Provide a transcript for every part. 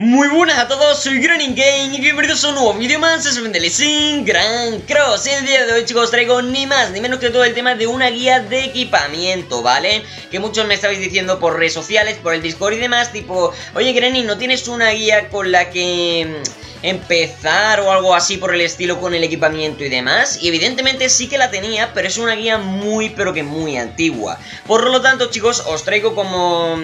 Muy buenas a todos, soy Granny Game y bienvenidos a un nuevo vídeo más de Sin Gran Cross. En el día de hoy, chicos, traigo ni más ni menos que todo el tema de una guía de equipamiento, ¿vale? Que muchos me estabais diciendo por redes sociales, por el Discord y demás, tipo, oye Granny, ¿no tienes una guía con la que empezar o algo así por el estilo con el equipamiento y demás? Y evidentemente sí que la tenía, pero es una guía muy pero que muy antigua. Por lo tanto, chicos, os traigo como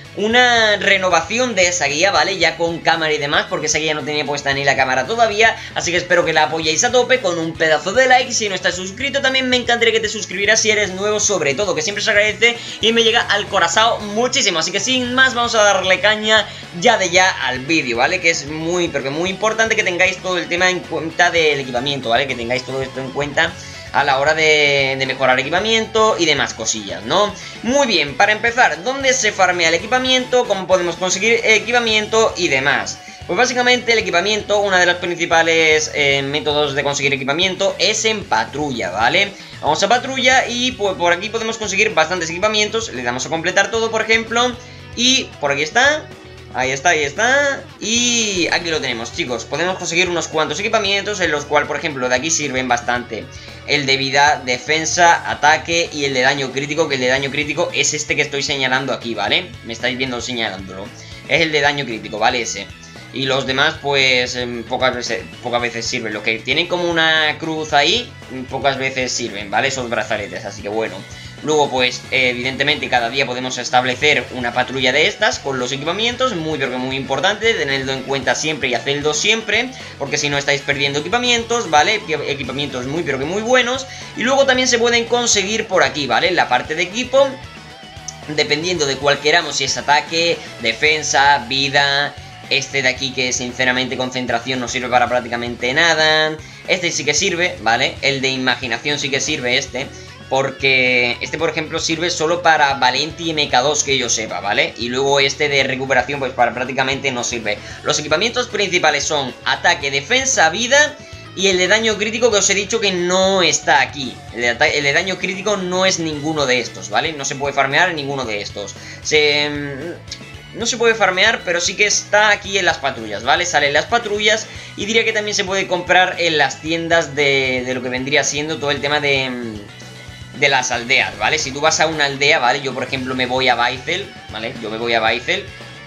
una renovación de esa guía, ¿vale? Ya con cámara y demás, porque esa guía no tenía puesta ni la cámara todavía. Así que espero que la apoyéis a tope con un pedazo de like. Si no estás suscrito, también me encantaría que te suscribieras si eres nuevo, sobre todo, que siempre se agradece y me llega al corazón muchísimo. Así que sin más, vamos a darle caña ya de ya al vídeo, ¿vale? Que es muy, pero que muy importante que tengáis todo el tema en cuenta del equipamiento, ¿vale? Que tengáis todo esto en cuenta a la hora de mejorar equipamiento y demás cosillas, ¿no? Muy bien, para empezar, ¿dónde se farmea el equipamiento? ¿Cómo podemos conseguir equipamiento y demás? Pues básicamente el equipamiento, una de los principales métodos de conseguir equipamiento es en patrulla, ¿vale? Vamos a patrulla y pues por aquí podemos conseguir bastantes equipamientos. Le damos a completar todo, por ejemplo, y por aquí está. Ahí está, ahí está. Y aquí lo tenemos, chicos. Podemos conseguir unos cuantos equipamientos, en los cuales, por ejemplo, de aquí sirven bastante el de vida, defensa, ataque y el de daño crítico. Que el de daño crítico es este que estoy señalando aquí, ¿vale? Me estáis viendo señalándolo. Es el de daño crítico, ¿vale? Ese. Y los demás, pues, pocas veces sirven. Los que tienen como una cruz ahí, pocas veces sirven, ¿vale? Esos brazaletes, así que bueno. Luego, pues, evidentemente cada día podemos establecer una patrulla de estas con los equipamientos, muy pero que muy importante, tenedlo en cuenta siempre y hacedlo siempre, porque si no estáis perdiendo equipamientos, ¿vale? Equipamientos muy pero que muy buenos. Y luego también se pueden conseguir por aquí, ¿vale? En la parte de equipo, dependiendo de cuál queramos, si es ataque, defensa, vida. Este de aquí que sinceramente concentración no sirve para prácticamente nada. Este sí que sirve, ¿vale? El de imaginación sí que sirve porque este, por ejemplo, sirve solo para Valenti y MK2, que yo sepa, ¿vale? Y luego este de recuperación, pues para prácticamente no sirve. Los equipamientos principales son ataque, defensa, vida y el de daño crítico, que os he dicho que no está aquí. El de daño crítico no es ninguno de estos, ¿vale? No se puede farmear en ninguno de estos. No se puede farmear, pero sí que está aquí en las patrullas, ¿vale? Sale en las patrullas y diría que también se puede comprar en las tiendas de lo que vendría siendo todo el tema de las aldeas, ¿vale? Si tú vas a una aldea, ¿vale? Yo, por ejemplo, me voy a Baicel, ¿vale? Yo me voy a Baicel.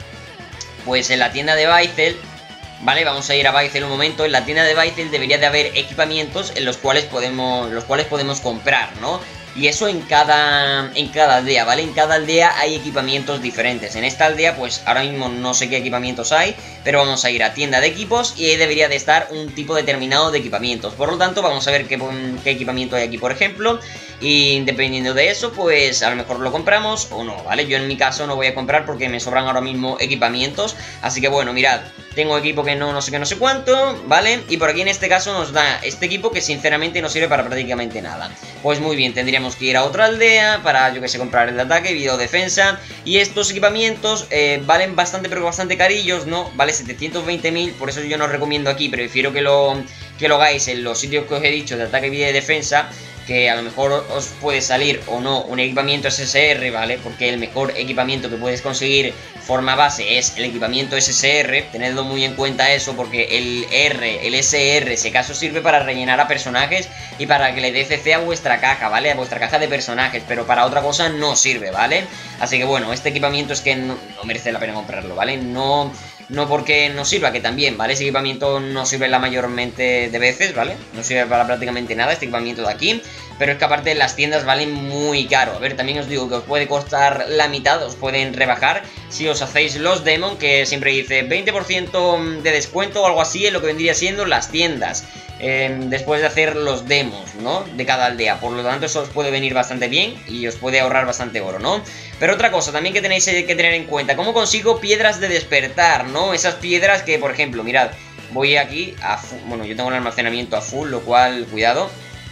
Pues en la tienda de Baicel, ¿vale? Vamos a ir a Baicel un momento. En la tienda de Baicel debería de haber equipamientos en los cuales podemos comprar, ¿no? Y eso en cada aldea, ¿vale? En cada aldea hay equipamientos diferentes. En esta aldea, pues ahora mismo no sé qué equipamientos hay, pero vamos a ir a tienda de equipos y ahí debería de estar un tipo determinado de equipamientos. Por lo tanto, vamos a ver qué equipamiento hay aquí, por ejemplo. Y dependiendo de eso, pues a lo mejor lo compramos o no, ¿vale? Yo en mi caso no voy a comprar porque me sobran ahora mismo equipamientos. Así que bueno, mirad, tengo equipo que no sé qué, no sé cuánto, ¿vale? Y por aquí en este caso nos da este equipo que sinceramente no sirve para prácticamente nada. Pues muy bien, tendríamos que ir a otra aldea para, yo que sé, comprar el de ataque, video, defensa. Y estos equipamientos valen bastante, pero bastante carillos, ¿no? Vale 720.000, por eso yo no os recomiendo aquí. Prefiero que lo hagáis en los sitios que os he dicho de ataque, video y defensa, que a lo mejor os puede salir o no un equipamiento SSR, ¿vale? Porque el mejor equipamiento que puedes conseguir forma base es el equipamiento SSR. Tenedlo muy en cuenta eso, porque el SR, si acaso, sirve para rellenar a personajes y para que le dé CC a vuestra caja, ¿vale? A vuestra caja de personajes, pero para otra cosa no sirve, ¿vale? Así que bueno, este equipamiento es que no merece la pena comprarlo, ¿vale? No porque no sirva, que también, ¿vale? Ese equipamiento no sirve la mayormente de veces, ¿vale? No sirve para prácticamente nada este equipamiento de aquí. Pero es que aparte las tiendas valen muy caro. A ver, también os digo que os puede costar la mitad, os pueden rebajar si os hacéis los demon, que siempre dice 20% de descuento o algo así en lo que vendría siendo las tiendas. Después de hacer los demos, ¿no? De cada aldea. Por lo tanto, eso os puede venir bastante bien y os puede ahorrar bastante oro, ¿no? Pero otra cosa también que tenéis que tener en cuenta: ¿cómo consigo piedras de despertar, ¿no? Esas piedras que, por ejemplo, mirad, voy aquí a bueno, yo tengo el almacenamiento a full, lo cual, cuidado,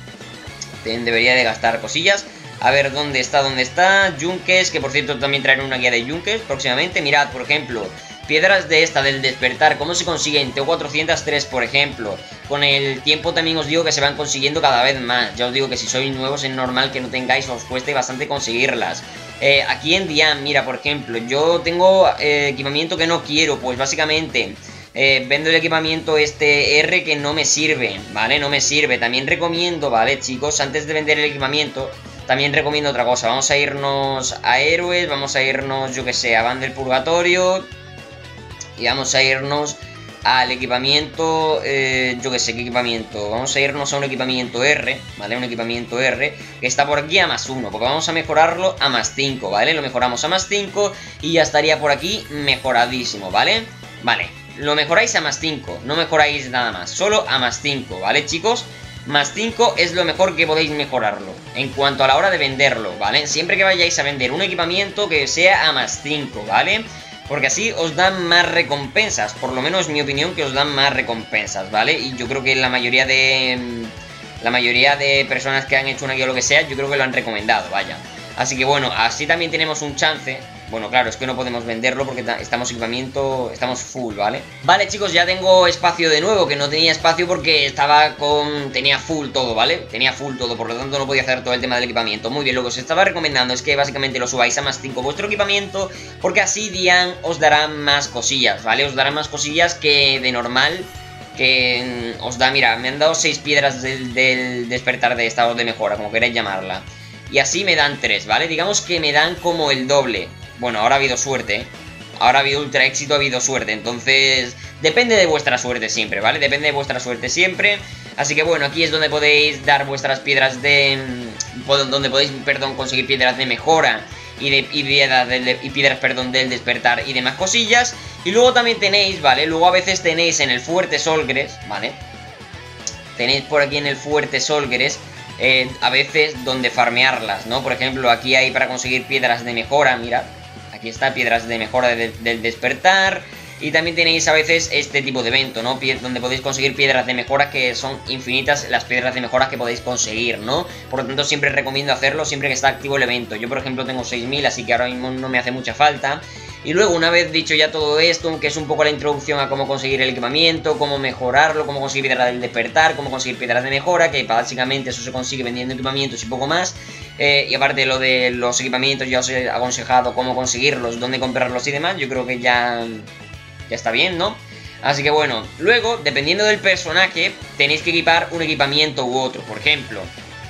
debería de gastar cosillas. A ver, ¿dónde está? Yunques, que por cierto también traeré una guía de yunques próximamente. Mirad, por ejemplo, piedras de esta, del despertar, ¿cómo se consiguen? Tengo 403, por ejemplo. Con el tiempo también os digo que se van consiguiendo cada vez más. Ya os digo que si sois nuevos es normal que no tengáis, os cueste bastante conseguirlas. Aquí en Dian, mira, por ejemplo, yo tengo equipamiento que no quiero, pues básicamente... vendo el equipamiento este R que no me sirve, ¿vale? No me sirve. También recomiendo, ¿vale, chicos? Antes de vender el equipamiento, también recomiendo otra cosa. Vamos a irnos a héroes, vamos a irnos, yo que sé, a Van del Purgatorio. Y vamos a irnos al equipamiento, yo que sé, ¿qué equipamiento? Vamos a irnos a un equipamiento R, ¿vale? Un equipamiento R que está por aquí a +1, porque vamos a mejorarlo a +5, ¿vale? Lo mejoramos a +5 y ya estaría por aquí mejoradísimo, ¿vale? Vale, lo mejoráis a +5, no mejoráis nada más, solo a +5, ¿vale, chicos? +5 es lo mejor que podéis mejorarlo en cuanto a la hora de venderlo, ¿vale? Siempre que vayáis a vender un equipamiento que sea a +5, ¿vale? Porque así os dan más recompensas, por lo menos mi opinión que os dan más recompensas, ¿vale? Y yo creo que la mayoría de personas que han hecho una guía o lo que sea, yo creo que lo han recomendado, vaya. Así que bueno, así también tenemos un chance. Bueno, claro, es que no podemos venderlo porque estamos estamos full, ¿vale? Vale, chicos, ya tengo espacio de nuevo, que no tenía espacio porque tenía full todo, ¿vale? Tenía full todo, por lo tanto no podía hacer todo el tema del equipamiento. Muy bien, lo que os estaba recomendando es que básicamente lo subáis a +5 vuestro equipamiento, porque así Dian os dará más cosillas, ¿vale? Os dará más cosillas que de normal, que os da, mira, me han dado 6 piedras del despertar de estado de mejora, como queráis llamarla. Y así me dan 3, ¿vale? Digamos que me dan como el doble. Bueno, ahora ha habido suerte, ¿eh? Ahora ha habido ultra éxito, ha habido suerte. Entonces, depende de vuestra suerte siempre, ¿vale? Depende de vuestra suerte siempre. Así que bueno, aquí es donde podéis dar vuestras piedras de... Donde podéis, perdón, conseguir piedras de mejora y piedras, perdón, del despertar y demás cosillas. Y luego también tenéis, ¿vale? Luego a veces tenéis en el Fuerte Solgres, ¿vale? Tenéis por aquí en el Fuerte Solgres... a veces donde farmearlas, ¿no? Por ejemplo, aquí hay para conseguir piedras de mejora, mirad. Aquí está, piedras de mejora del despertar. Y también tenéis a veces este tipo de evento, ¿no? Donde podéis conseguir piedras de mejora, que son infinitas las piedras de mejora que podéis conseguir, ¿no? Por lo tanto, siempre recomiendo hacerlo siempre que está activo el evento. Yo, por ejemplo, tengo 6000, así que ahora mismo no me hace mucha falta. Y luego, una vez dicho ya todo esto, que es un poco la introducción a cómo conseguir el equipamiento, cómo mejorarlo, cómo conseguir piedras del despertar, cómo conseguir piedras de mejora, que básicamente eso se consigue vendiendo equipamientos y poco más. Y aparte de lo de los equipamientos, ya os he aconsejado cómo conseguirlos, dónde comprarlos y demás. Yo creo que ya está bien, ¿no? Así que bueno, luego, dependiendo del personaje, tenéis que equipar un equipamiento u otro. Por ejemplo,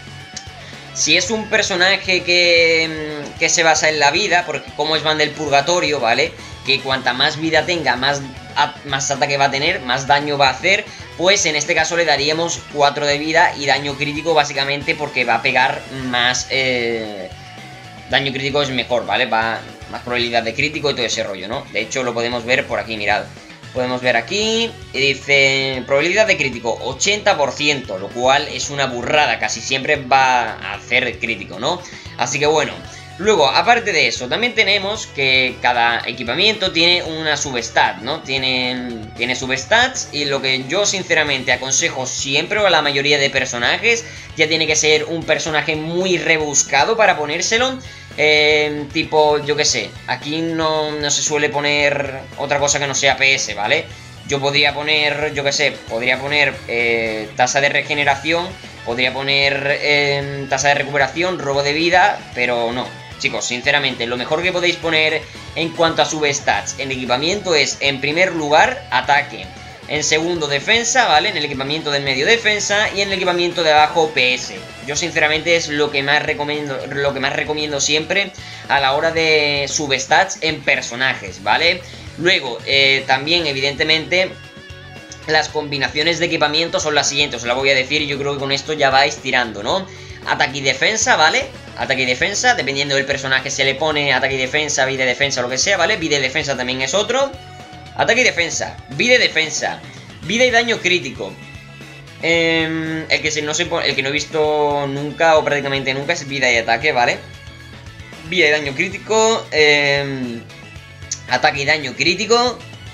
si es un personaje que se basa en la vida, porque como es Van del Purgatorio, ¿vale? Que cuanta más vida tenga, más ataque va a tener, más daño va a hacer. Pues en este caso le daríamos 4 de vida y daño crítico, básicamente porque va a pegar más... daño crítico es mejor, ¿vale? Va más probabilidad de crítico y todo ese rollo, ¿no? De hecho lo podemos ver por aquí, mirad. Podemos ver aquí, y dice probabilidad de crítico 80%, lo cual es una burrada, casi siempre va a hacer crítico, ¿no? Así que bueno, luego, aparte de eso, también tenemos que cada equipamiento tiene una substat, ¿no? Tiene substats, y lo que yo sinceramente aconsejo siempre a la mayoría de personajes, ya tiene que ser un personaje muy rebuscado para ponérselo. Tipo, yo qué sé, aquí no se suele poner otra cosa que no sea PS, ¿vale? Yo podría poner, yo qué sé, podría poner tasa de regeneración, podría poner tasa de recuperación, robo de vida, pero no. Chicos, sinceramente, lo mejor que podéis poner en cuanto a substats en equipamiento es, en primer lugar, ataque. En segundo, defensa, ¿vale? En el equipamiento del medio, defensa. Y en el equipamiento de abajo, PS. Yo sinceramente es lo que más recomiendo siempre a la hora de substats en personajes, ¿vale? Luego, también evidentemente las combinaciones de equipamiento son las siguientes. Os las voy a decir y yo creo que con esto ya vais tirando, ¿no? Ataque y defensa, ¿vale? Ataque y defensa, dependiendo del personaje se le pone ataque y defensa, vida y defensa, lo que sea, ¿vale? Vida y defensa también es otro. Ataque y defensa, vida y defensa, vida y daño crítico. El que no he visto nunca o prácticamente nunca es vida y ataque, ¿vale? Vida y daño crítico, ataque y daño crítico,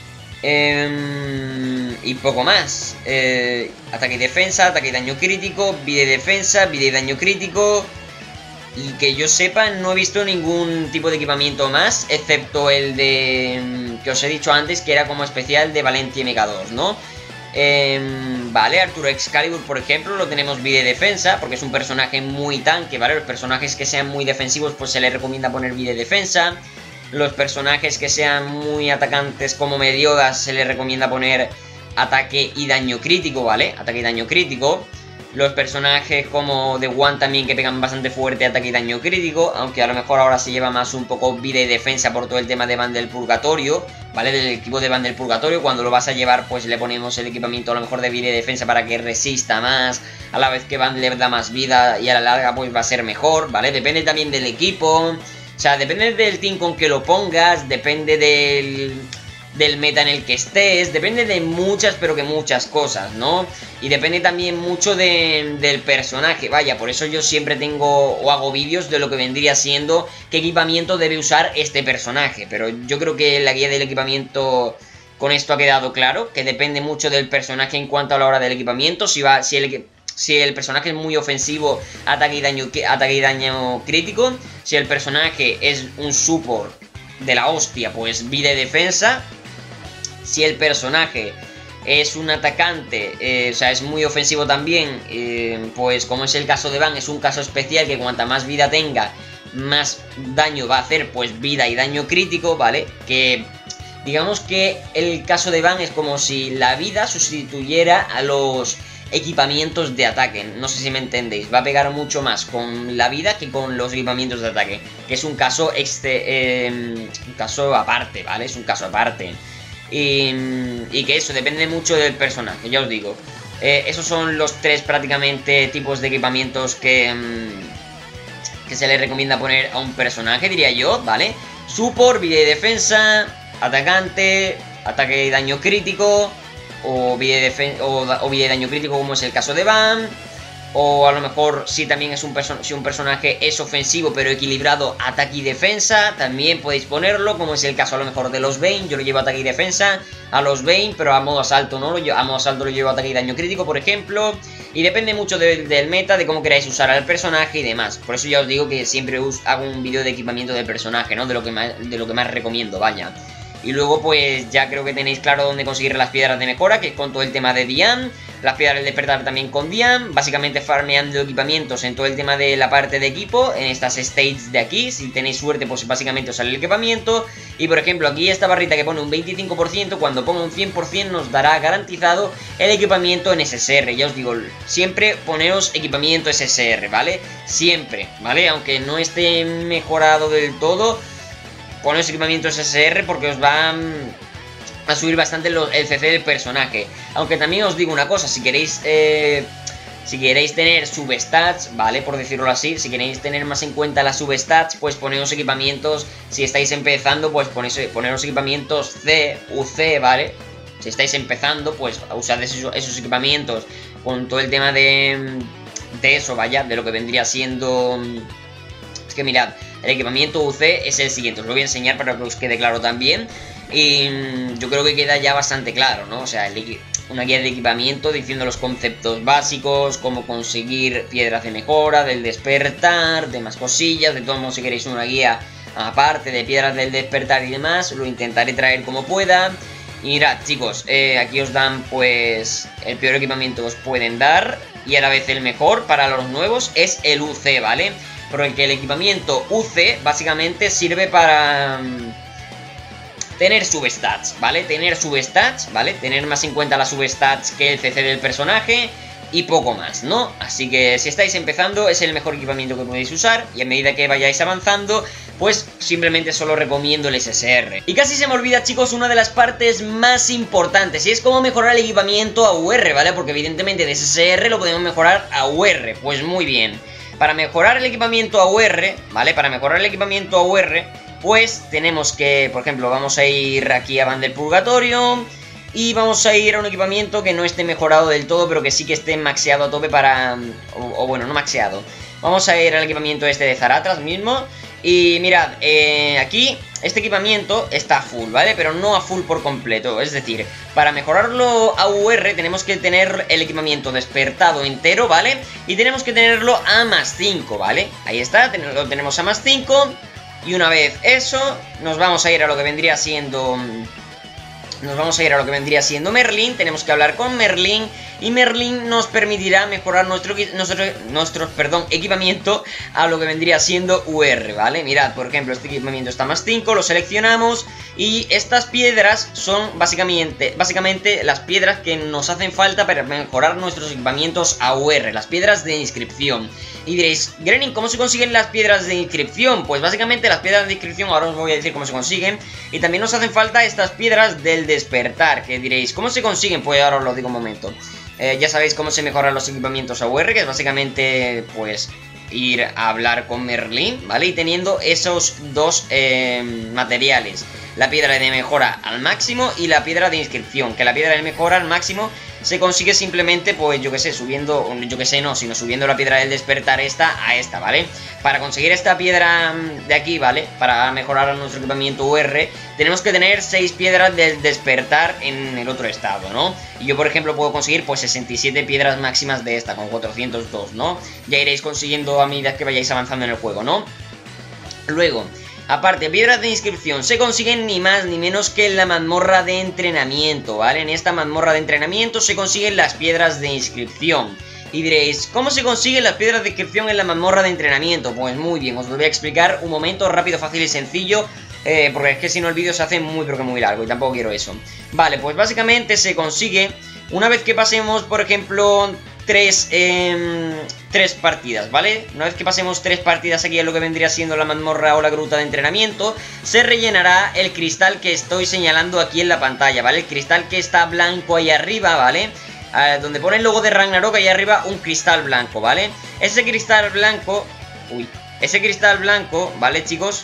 y poco más. Ataque y defensa, ataque y daño crítico, vida y defensa, vida y daño crítico. Y que yo sepa, no he visto ningún tipo de equipamiento más, excepto el de... que os he dicho antes, que era como especial de Valentia MK2, ¿no? Vale, Arturo Excalibur, por ejemplo, lo tenemos vida y defensa, porque es un personaje muy tanque, ¿vale? Los personajes que sean muy defensivos, pues se les recomienda poner vida y defensa. Los personajes que sean muy atacantes como Meliodas, se les recomienda poner ataque y daño crítico, ¿vale? Ataque y daño crítico. Los personajes como The One también, que pegan bastante fuerte ataque y daño crítico, aunque a lo mejor ahora se lleva más un poco vida y defensa por todo el tema de Van del Purgatorio, ¿vale? Del equipo de Van del Purgatorio. Cuando lo vas a llevar, pues le ponemos el equipamiento a lo mejor de vida y defensa para que resista más, a la vez que Van le da más vida y a la larga pues va a ser mejor, ¿vale? Depende también del equipo, o sea, depende del team con que lo pongas, depende del meta en el que estés, depende de muchas, pero que muchas cosas, ¿no? Y depende también mucho del personaje, vaya, por eso yo siempre tengo o hago vídeos de lo que vendría siendo qué equipamiento debe usar este personaje, pero yo creo que la guía del equipamiento con esto ha quedado claro, que depende mucho del personaje en cuanto a la hora del equipamiento, si el personaje es muy ofensivo, ataque y daño crítico, si el personaje es un support de la hostia, pues vida y defensa. Si el personaje es un atacante, o sea, es muy ofensivo también, pues como es el caso de Van, es un caso especial que cuanta más vida tenga, más daño va a hacer, pues vida y daño crítico, ¿vale? Que digamos que el caso de Van es como si la vida sustituyera a los equipamientos de ataque, no sé si me entendéis, va a pegar mucho más con la vida que con los equipamientos de ataque, que es un caso aparte, ¿vale? Es un caso aparte. Y que eso depende mucho del personaje, ya os digo. Esos son los tres prácticamente tipos de equipamientos que se le recomienda poner a un personaje, diría yo, ¿vale? Support, vida y defensa, atacante, ataque y daño crítico, o vida y daño crítico como es el caso de Van. O a lo mejor si también es si un personaje es ofensivo pero equilibrado, ataque y defensa, también podéis ponerlo, como es el caso a lo mejor de los Vayne. Yo lo llevo ataque y defensa a los Vayne, pero a modo asalto no, a modo asalto lo llevo ataque y daño crítico, por ejemplo. Y depende mucho del meta, de cómo queráis usar al personaje y demás. Por eso ya os digo que siempre hago un vídeo de equipamiento del personaje, ¿no? De lo que más recomiendo, vaya. Y luego pues ya creo que tenéis claro dónde conseguir las piedras de mejora, que es con todo el tema de Dian. Las piedras del despertar también con Dian. Básicamente farmeando equipamientos en todo el tema de la parte de equipo, en estas states de aquí. Si tenéis suerte pues básicamente os sale el equipamiento. Y por ejemplo aquí esta barrita que pone un 25%, cuando ponga un 100% nos dará garantizado el equipamiento en SSR. Ya os digo, siempre poneros equipamiento SSR, ¿vale? Siempre, ¿vale? Aunque no esté mejorado del todo, poneros equipamiento SSR porque os van a subir bastante el CC del personaje. Aunque también os digo una cosa, si queréis tener substats, ¿vale? Por decirlo así, si queréis tener más en cuenta las substats, pues poneros equipamientos, si estáis empezando, pues poneros equipamientos C, UC, ¿vale? Si estáis empezando, pues usad esos equipamientos con todo el tema de eso, vaya, de lo que vendría siendo... Es que mirad, el equipamiento UC es el siguiente, os lo voy a enseñar para que os quede claro también. Y yo creo que queda ya bastante claro, ¿no? O sea, una guía de equipamiento diciendo los conceptos básicos, cómo conseguir piedras de mejora, del despertar, demás cosillas. De todos modos, si queréis una guía aparte de piedras del despertar y demás, lo intentaré traer como pueda. Y mirad, chicos, aquí os dan pues el peor equipamiento que os pueden dar y a la vez el mejor para los nuevos es el UC, ¿vale? Porque el equipamiento UC básicamente sirve para... tener substats, ¿vale? Tener más en cuenta las substats que el CC del personaje y poco más, ¿no? Así que si estáis empezando es el mejor equipamiento que podéis usar y a medida que vayáis avanzando pues simplemente solo recomiendo el SSR. Y casi se me olvida, chicos, una de las partes más importantes y es cómo mejorar el equipamiento a UR, ¿vale? Porque evidentemente de SSR lo podemos mejorar a UR, pues muy bien. Para mejorar el equipamiento a UR, ¿vale? Pues tenemos que, por ejemplo, vamos a ir aquí a Van del Purgatorio y vamos a ir a un equipamiento que no esté mejorado del todo, pero que sí que esté maxeado a tope para... o bueno, no maxeado. Vamos a ir al equipamiento este de Zaratras mismo Y mirad, aquí este equipamiento está a full, ¿vale? Pero no a full por completo, es decir, para mejorarlo a UR tenemos que tener el equipamiento despertado entero, ¿vale? Y tenemos que tenerlo a +5, ¿vale? Ahí está, lo tenemos a +5. Y una vez eso, nos vamos a ir a lo que vendría siendo... Merlin. Tenemos que hablar con Merlin. Y Merlin nos permitirá mejorar nuestro equipamiento a lo que vendría siendo UR, ¿vale? Mirad, por ejemplo, este equipamiento está a +5, lo seleccionamos. Y estas piedras son básicamente las piedras que nos hacen falta para mejorar nuestros equipamientos a UR, las piedras de inscripción. Y diréis, Grenin, ¿cómo se consiguen las piedras de inscripción? Pues básicamente las piedras de inscripción, ahora os voy a decir cómo se consiguen. Y también nos hacen falta estas piedras del despertar, que diréis, ¿cómo se consiguen? Pues ahora os lo digo un momento. Ya sabéis cómo se mejoran los equipamientos a UR, que es básicamente, pues, ir a hablar con Merlin, ¿vale? Y teniendo esos dos materiales, la piedra de mejora al máximo y la piedra de inscripción, que la piedra de mejora al máximo se consigue simplemente, pues yo que sé, subiendo la piedra del despertar a esta, ¿vale? Para conseguir esta piedra de aquí, ¿vale? Para mejorar nuestro equipamiento UR, tenemos que tener 6 piedras del despertar en el otro estado, ¿no? Y yo, por ejemplo, puedo conseguir, pues, 67 piedras máximas de esta, con 402, ¿no? Ya iréis consiguiendo a medida que vayáis avanzando en el juego, ¿no? Luego... aparte, piedras de inscripción se consiguen ni más ni menos que en la mazmorra de entrenamiento, ¿vale? En esta mazmorra de entrenamiento se consiguen las piedras de inscripción. Y diréis, ¿cómo se consiguen las piedras de inscripción en la mazmorra de entrenamiento? Pues muy bien, os lo voy a explicar un momento, rápido, fácil y sencillo, porque es que si no el vídeo se hace muy pero que muy largo y tampoco quiero eso. Vale, pues básicamente se consigue una vez que pasemos, por ejemplo... tres partidas, ¿vale? Una vez que pasemos 3 partidas aquí en lo que vendría siendo la mazmorra o la gruta de entrenamiento, se rellenará el cristal que estoy señalando aquí en la pantalla, ¿vale? El cristal que está blanco ahí arriba, ¿vale? Donde pone el logo de Ragnarok, ahí arriba un cristal blanco, ¿vale? Ese cristal blanco... ese cristal blanco, ¿vale, chicos?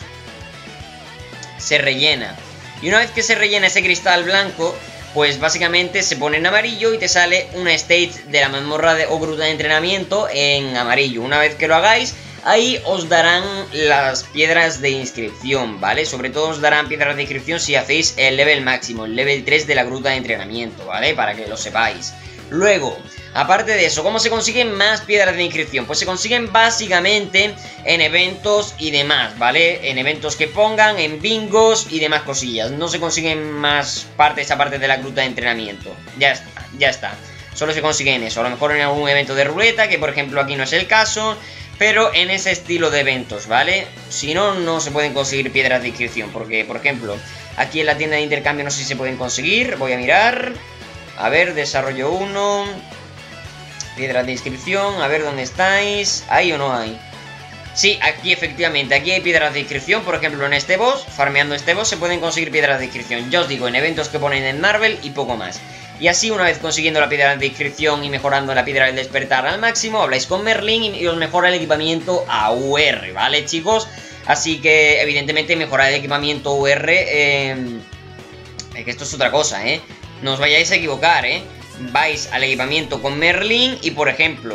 Se rellena. Y una vez que se rellena ese cristal blanco... pues básicamente se pone en amarillo y te sale una stage de la mazmorra o gruta de entrenamiento en amarillo. Una vez que lo hagáis, ahí os darán las piedras de inscripción, ¿vale? Sobre todo os darán piedras de inscripción si hacéis el level máximo, el level 3 de la gruta de entrenamiento, ¿vale? Para que lo sepáis. Luego, aparte de eso, ¿cómo se consiguen más piedras de inscripción? Pues se consiguen básicamente en eventos y demás, ¿vale? En eventos que pongan, en bingos y demás cosillas. No se consiguen más partes aparte de la gruta de entrenamiento. Ya está. Solo se consiguen eso. A lo mejor en algún evento de ruleta, que por ejemplo aquí no es el caso, pero en ese estilo de eventos, ¿vale? Si no, no se pueden conseguir piedras de inscripción, porque, por ejemplo, aquí en la tienda de intercambio no sé si se pueden conseguir. Voy a mirar. A ver, desarrollo 1. Piedras de inscripción, a ver dónde estáis. ¿Hay o no hay? Sí, aquí efectivamente, aquí hay piedras de inscripción. Por ejemplo, en este boss, farmeando este boss, se pueden conseguir piedras de inscripción. Ya os digo, en eventos que ponen en Marvel y poco más. Y así, una vez consiguiendo la piedra de inscripción y mejorando la piedra del despertar al máximo, habláis con Merlin y os mejora el equipamiento a UR, ¿vale, chicos? Así que, evidentemente, mejorar el equipamiento UR... es que esto es otra cosa, ¿eh? No os vayáis a equivocar, ¿eh? Vais al equipamiento con Merlin y, por ejemplo,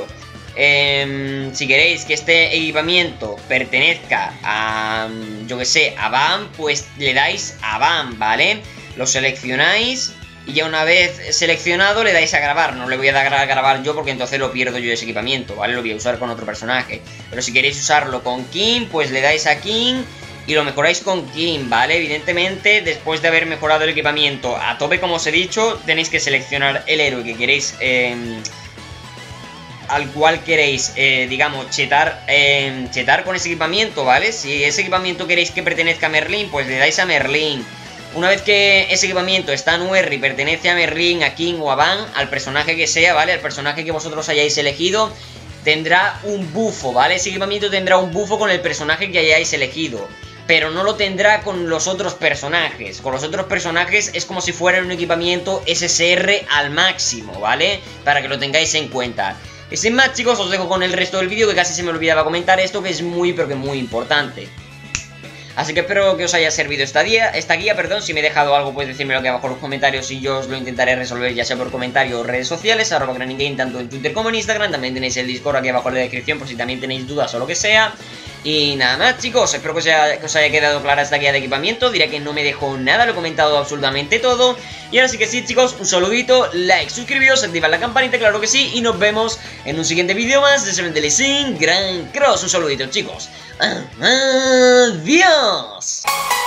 si queréis que este equipamiento pertenezca a, yo que sé, a Bam, pues le dais a Bam, ¿vale? Lo seleccionáis y ya una vez seleccionado le dais a grabar. No le voy a dar a grabar yo porque entonces lo pierdo yo ese equipamiento, ¿vale? Lo voy a usar con otro personaje. Pero si queréis usarlo con King, pues le dais a King... y lo mejoráis con King, ¿vale? Evidentemente, después de haber mejorado el equipamiento a tope, como os he dicho, tenéis que seleccionar el héroe que queréis, al cual queréis, digamos, chetar con ese equipamiento, ¿vale? Si ese equipamiento queréis que pertenezca a Merlin, pues le dais a Merlin. Una vez que ese equipamiento está en UR y pertenece a Merlin, a King o a Van, al personaje que sea, ¿vale? Al personaje que vosotros hayáis elegido, tendrá un bufo, ¿vale? Ese equipamiento tendrá un bufo con el personaje que hayáis elegido, pero no lo tendrá con los otros personajes. Con los otros personajes es como si fuera un equipamiento SSR al máximo, ¿vale? Para que lo tengáis en cuenta. Y sin más, chicos, os dejo con el resto del vídeo, que casi se me olvidaba comentar esto, que es muy, pero que muy importante. Así que espero que os haya servido esta guía, perdón. Si me he dejado algo, podéis decírmelo aquí abajo en los comentarios y yo os lo intentaré resolver, ya sea por comentario o redes sociales, @GrannyGame, tanto en Twitter como en Instagram. También tenéis el Discord aquí abajo en la descripción por si también tenéis dudas o lo que sea. Y nada más, chicos, espero que os haya quedado clara esta guía de equipamiento. Diré que no me dejo nada, lo he comentado absolutamente todo. Y ahora sí que sí, chicos, un saludito, like, suscribíos, activad la campanita, claro que sí. Y nos vemos en un siguiente vídeo más de Seven Deadly Sins Grand Cross. Un saludito, chicos. Adiós.